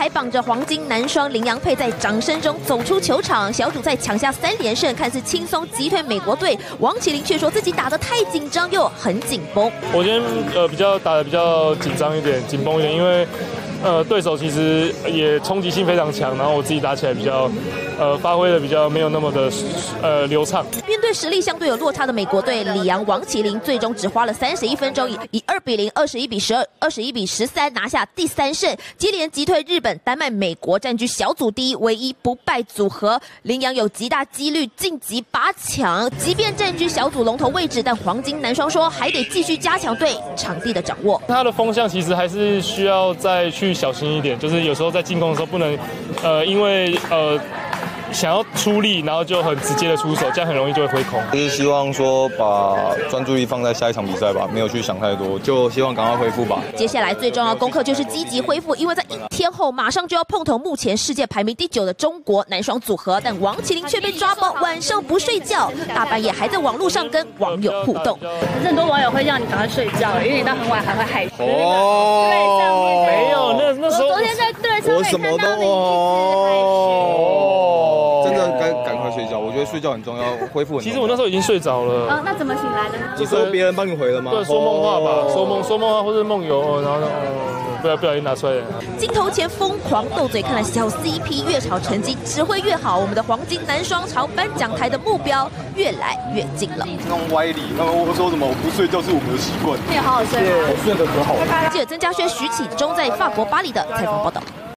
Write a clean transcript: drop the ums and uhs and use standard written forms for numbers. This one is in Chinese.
还绑着黄金男双林洋配在掌声中走出球场，小组赛抢下3连胜，看似轻松击退美国队。王麒麟却说自己打得太紧张又很紧绷。 我今天打得比较紧张一点，紧绷一点，因为对手其实也冲击性非常强，然后我自己打起来比较发挥的比较没有那么的流畅。 面对实力相对有落差的美国队，李洋、王麒麟最终只花了31分钟，以2-0、21-12、21-13拿下第3胜，接连击退日本、丹麦、美国，占据小组第一，唯一不败组合。林洋有极大几率晋级8强，即便占据小组龙头位置，但黄金男双说还得继续加强对场地的掌握。 他的风向其实还是需要再去小心一点，就是有时候在进攻的时候不能因为想要出力，然后就很直接的出手，这样很容易就会挥空。 就是希望说把专注力放在下一场比赛吧，没有去想太多，就希望赶快恢复吧。 接下来最重要的功课就是积极恢复，因为在1天后马上就要碰头目前世界排名第9的中国男双组合，但王麒麟却被抓包，晚上不睡觉，大半夜还在网络上跟网友互动。 可是很多网友会让你赶快睡觉，因为你到很晚还会害羞。 哦， 没有，那时候昨天在对上面看到你一直害羞。 真的赶快睡觉，我觉得睡觉很重要，恢复很重要。 其实我那时候已经睡着了。 那怎么醒来的呢？ 你说别人帮你回了吗？ 对，说梦话吧，说梦话或者梦游，然后不小心拿出来了。 镜头前疯狂斗嘴，看来小 CP 越吵成绩只会越好。我们的黄金男双朝颁奖台的目标越来越近了。 那种歪理，我说什么我不睡觉是我们的习惯。 你也好好睡。 我睡得可好了。 记者曾嘉轩、徐启忠在法国巴黎的采访报道。